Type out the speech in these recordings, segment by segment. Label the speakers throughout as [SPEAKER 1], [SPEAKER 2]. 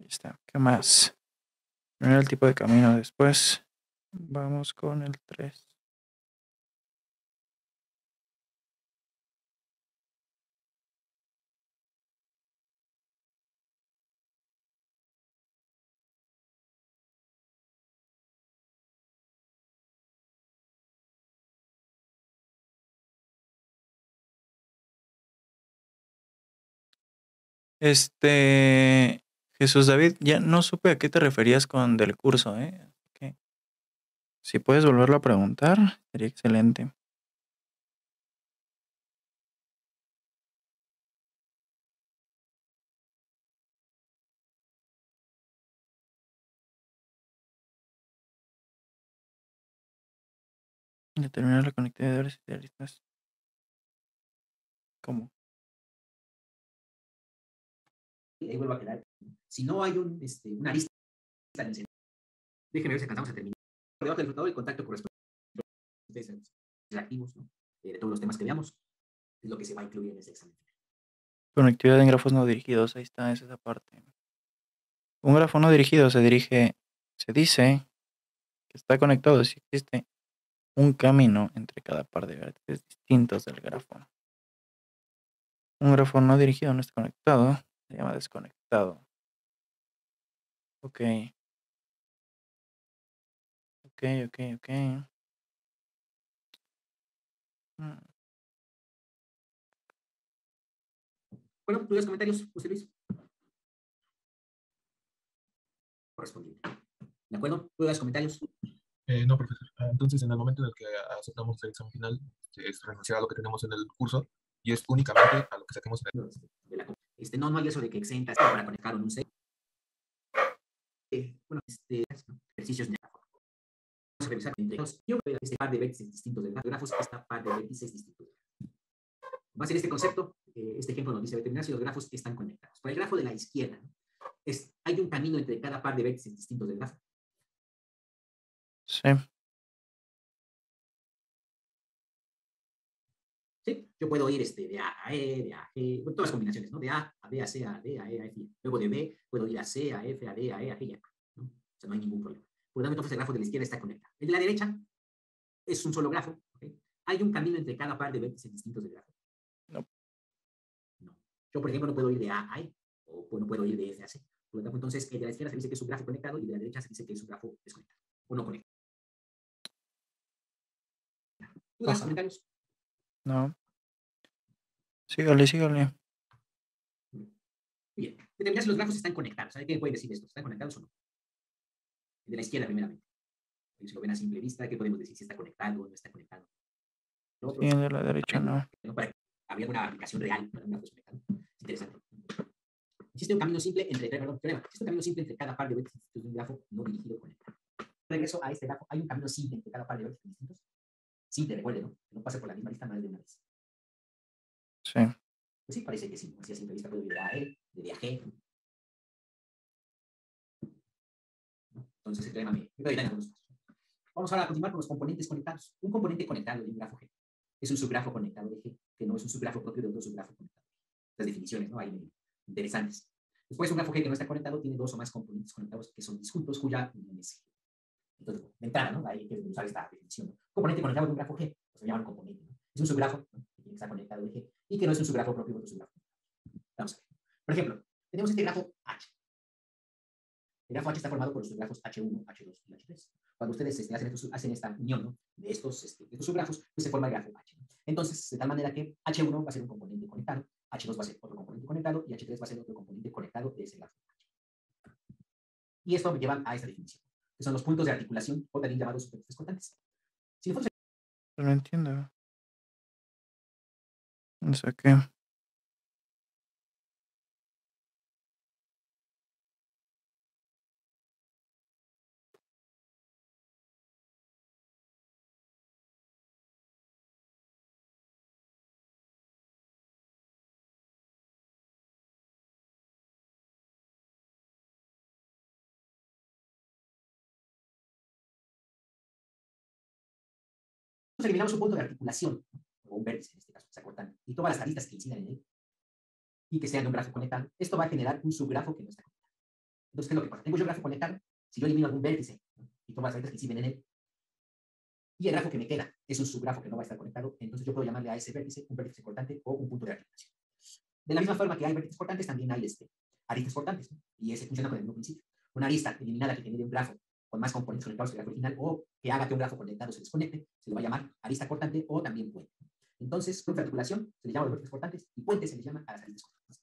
[SPEAKER 1] está. ¿Qué más? Primero el tipo de camino, después vamos con el 3. Jesús David, ya no supe a qué te referías con del curso, ¿eh? Ok. Si puedes volverlo a preguntar, sería excelente. Determinar la conectividad de áreas idealistas. ¿Cómo?
[SPEAKER 2] Ahí vuelvo a quedar. Si no hay una lista, déjenme ver si alcanzamos a terminar. Debajo del flotador, el contacto corresponde activos, ¿no? De todos los temas que veamos, es lo que se va a incluir en ese examen.
[SPEAKER 1] Conectividad en grafos no dirigidos, ahí está, es esa parte. Un grafo no dirigido se dice que está conectado si existe un camino entre cada par de vértices distintos del grafo. Un grafo no dirigido no está conectado, se llama desconectado. Ok. Ok.
[SPEAKER 2] Bueno, ¿dudas, comentarios, José Luis? Correspondiente. ¿De acuerdo? ¿Dudas, comentarios?
[SPEAKER 3] No, profesor. Entonces, en el momento en el que aceptamos el examen final, es renunciar a lo que tenemos en el curso y es únicamente a lo que saquemos en el...
[SPEAKER 2] No hay eso de que exentas para conectar un C. Bueno, ejercicios de vamos a revisar entre dos. Yo veo este par de vértices distintos del grafo, esta par de vértices distintos. Va a ser este concepto, este ejemplo nos dice determinar si los grafos están conectados. Para el grafo de la izquierda, hay un camino entre cada par de vértices distintos del grafo.
[SPEAKER 1] Sí.
[SPEAKER 2] ¿Sí? Yo puedo ir de A a E, de A a G, todas las combinaciones, ¿no? De A a B, a C, a D, a E, a F. Luego de B puedo ir a C, a F, a D, a E, a G, ¿no? O sea, no hay ningún problema. Por lo tanto, entonces el grafo de la izquierda está conectado. El de la derecha es un solo grafo. ¿Okay? Hay un camino entre cada par de vértices distintos del grafo.
[SPEAKER 1] No.
[SPEAKER 2] Yo, por ejemplo, no puedo ir de A a E, o no puedo ir de F a C. Por lo tanto, entonces, el de la izquierda se dice que es un grafo conectado y el de la derecha se dice que es un grafo desconectado, o no conectado. ¿Dudas, comentarios?
[SPEAKER 1] No. Sígale.
[SPEAKER 2] Bien, determinar si los grafos están conectados. ¿Sabe qué puede decir esto? ¿Están conectados o no? El de la izquierda, primeramente. Si lo ven a simple vista, ¿qué podemos decir? Si está conectado o no está conectado.
[SPEAKER 1] Sí, el de la derecha no.
[SPEAKER 2] Para que había una aplicación real para un grafo desconectado. Es interesante. Existe un camino simple entre cada par de vértices de un grafo no dirigido conectado. Regreso a este grafo. Hay un camino simple entre cada par de vértices distintos. Simple, recuerden, ¿no? Que no pase por la misma lista más de una vez.
[SPEAKER 1] Sí.
[SPEAKER 2] Pues sí, parece que sí. Así a simple vista puedo ir de A a E, de A a G. Entonces el tema me va a ayudar en algunos casos. Vamos ahora a continuar con los componentes conectados. Un componente conectado de un grafo G es un subgrafo conectado de G, que no es un subgrafo propio de otro subgrafo conectado. Las definiciones, ¿no? Hay interesantes. Después, un grafo G que no está conectado tiene dos o más componentes conectados que son disjuntos cuya unión es G. Entonces, de entrada, ¿no? Hay que usar esta definición, ¿no? Componente conectado de un grafo G, pues se llama un componente, ¿no? Es un subgrafo, ¿no? Que tiene que estar conectado de G y que no es un subgrafo propio de otro subgrafo. Vamos a ver. Por ejemplo, tenemos este grafo H. El grafo H está formado por los subgrafos H1, H2 y H3. Cuando ustedes hacen esta unión, ¿no? de estos subgrafos, pues se forma el grafo H. Entonces, de tal manera que H1 va a ser un componente conectado, H2 va a ser otro componente conectado y H3 va a ser otro componente conectado de ese grafo H. Y esto me lleva a esta definición, que son los puntos de articulación, o también llamados superficies cortantes. Si nosotros...
[SPEAKER 1] No entiendo. No sé qué.
[SPEAKER 2] eliminamos un punto de articulación, o un vértice en este caso, se cortan, y todas las aristas que incidan en él, y que sean de un grafo conectado, esto va a generar un subgrafo que no está conectado. Entonces, ¿qué es lo que pasa? Tengo yo el grafo conectado. Si yo elimino algún vértice, ¿no? Y tomo las salidas que sí ven en él, y el grafo que me queda es un subgrafo que no va a estar conectado, entonces yo puedo llamarle a ese vértice un vértice cortante o un punto de articulación. De la misma forma que hay vértices cortantes, también hay aristas cortantes, ¿no? Y ese funciona con el mismo principio. Una arista eliminada que genere un grafo con más componentes conectados que el grafo original o que haga que un grafo conectado se desconecte, se le va a llamar arista cortante o también puente. Entonces, punto de articulación se le llama a los vértices cortantes y puente se le llama a las aristas cortantes.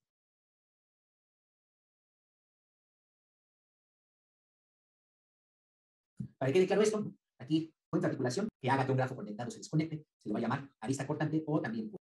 [SPEAKER 2] Para que quede claro esto, aquí, punto de articulación que haga que un grafo conectado se desconecte, se le va a llamar arista cortante o también puente.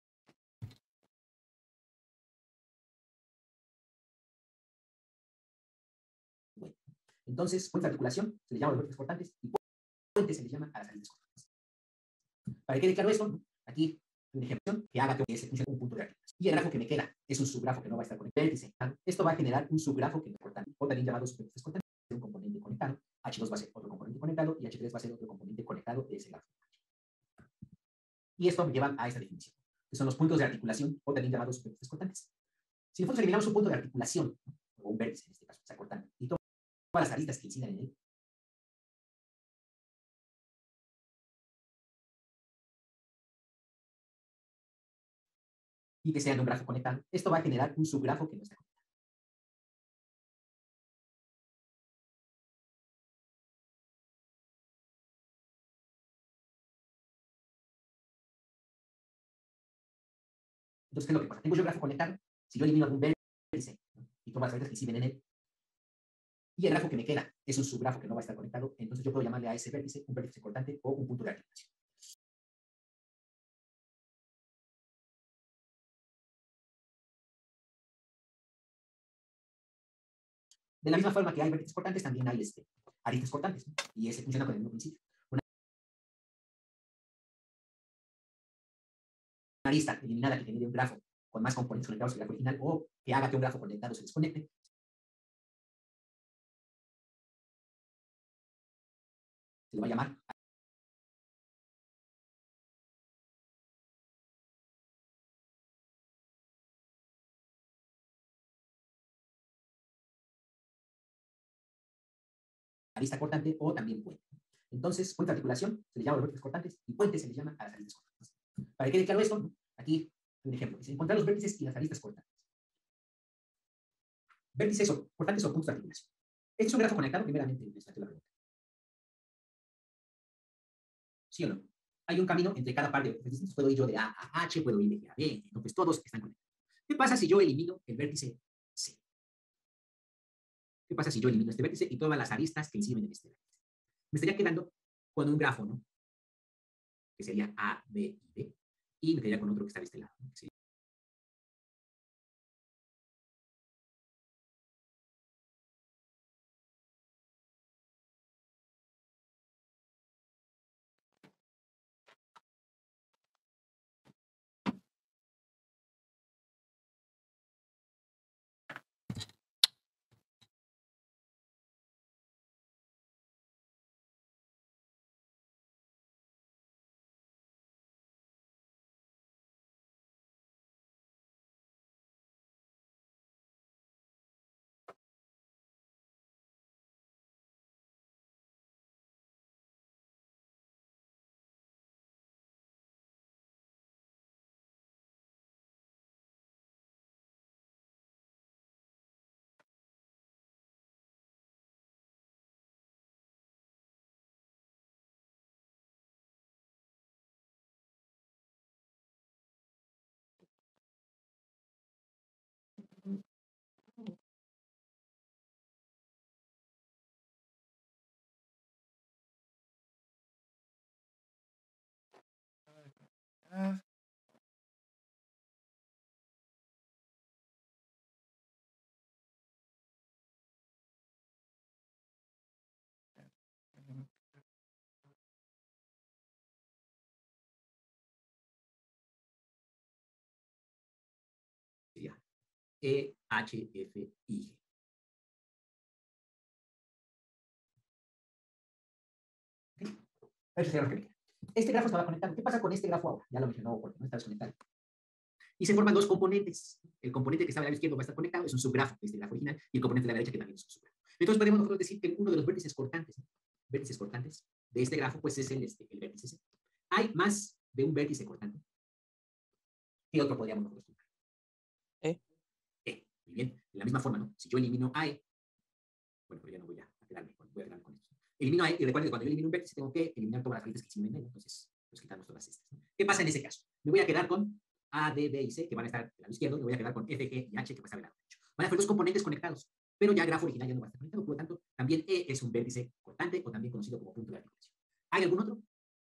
[SPEAKER 2] Bueno, entonces, punto de articulación se le llama a los vértices cortantes y puente se le llama a las aristas cortantes. Para que quede claro esto, aquí un ejemplo que haga que se funcione un punto de articulación. Y el grafo que me queda es un subgrafo que no va a estar conectado. Vértice. Esto va a generar un subgrafo que es cortante, o también llamado subvértices cortantes, un componente conectado. H2 va a ser otro componente conectado y H3 va a ser otro componente conectado de ese grafo. Y esto me lleva a esta definición, que son los puntos de articulación, o también llamados subvértices cortantes. Si nosotros eliminamos un punto de articulación, ¿no? O un vértice en este caso, está cortante, y todas las aristas que incidan en él, y que sean de un grafo conectado, esto va a generar un subgrafo que no está conectado. Entonces, ¿qué es lo que pasa? Tengo yo un grafo conectado, si yo elimino algún vértice, ¿no? Y todas las aristas que inciden en él, y el grafo que me queda es un subgrafo que no va a estar conectado, entonces yo puedo llamarle a ese vértice un vértice cortante o un punto de articulación. De la misma forma que hay vértices cortantes, también hay aristas cortantes, ¿no? Y ese funciona con el mismo principio. Una arista eliminada que genere un grafo con más componentes conectados que el grafo original o que haga que un grafo conectado se desconecte, se le va a llamar arista cortante o también puente. Entonces, punto de articulación se le llama a los vértices cortantes y puente se le llama a las aristas cortantes. Para que quede claro esto, aquí un ejemplo. Es encontrar los vértices y las aristas cortantes. Vértices cortantes o puntos de articulación. Este es un grafo conectado, primeramente, les planteo la pregunta. ¿Sí o no? Hay un camino entre cada par de vértices distintos. Puedo ir yo de A a H, puedo ir de G a B, entonces todos están conectados. ¿Qué pasa si yo elimino el vértice C? ¿Qué pasa si yo elimino este vértice y todas las aristas que inciden en este vértice? Me estaría quedando con un grafo, ¿no? Que sería A, B y D, y me quedaría con otro que está de este lado, ¿no? Que sería
[SPEAKER 1] Ah,
[SPEAKER 2] E, H, F, I, G. Eso sería lo que me queda. Este grafo estaba conectado. ¿Qué pasa con este grafo ahora? Ya lo mencionó porque no está desconectado. Y se forman dos componentes. El componente que está al lado izquierdo va a estar conectado, es un subgrafo de este grafo original, y el componente de la derecha que también es un subgrafo. Entonces podemos nosotros decir que uno de los vértices cortantes de este grafo, pues es el vértice C. Hay más de un vértice cortante. ¿Qué otro podríamos nosotros tomar? Muy bien. De la misma forma, ¿no? Si yo elimino a E, bueno, pero ya no voy a quedarme con esto. Elimino a E, y recuerden que cuando yo elimino un vértice tengo que eliminar todas las raíces que existen en él, entonces pues quitamos todas estas, ¿no? ¿Qué pasa en ese caso? Me voy a quedar con A, D, B y C, que van a estar del lado izquierdo, y me voy a quedar con F, G y H, que va a estar del lado derecho. Van a ser dos componentes conectados, pero ya el grafo original ya no va a estar conectado, por lo tanto, también E es un vértice cortante, o también conocido como punto de articulación. ¿Hay algún otro?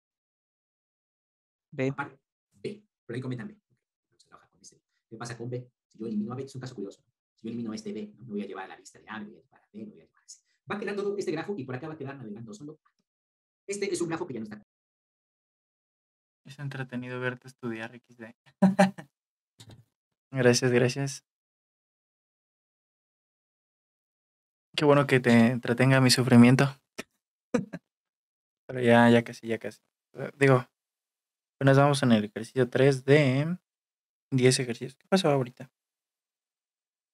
[SPEAKER 4] B.
[SPEAKER 2] Aparte, B, pero ahí comentan B. Vamos a trabajar con este. ¿Qué pasa con B? Si yo elimino a B, es un caso curioso, ¿no? Si yo elimino este B, ¿no? Me voy a llevar a la lista de A, me voy a llevar a B, me voy a llevar a C. Va a quedar todo este grafo y por acá va a quedar navegando solo A. Este es un grafo que ya no está.
[SPEAKER 1] Es entretenido verte estudiar XD. Gracias, gracias. Qué bueno que te entretenga mi sufrimiento. Pero ya casi. Digo, apenas vamos en el ejercicio 3 de 10 ejercicios. ¿Qué pasó ahorita?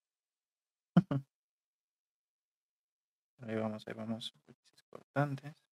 [SPEAKER 1] Ahí vamos. Vértices cortantes.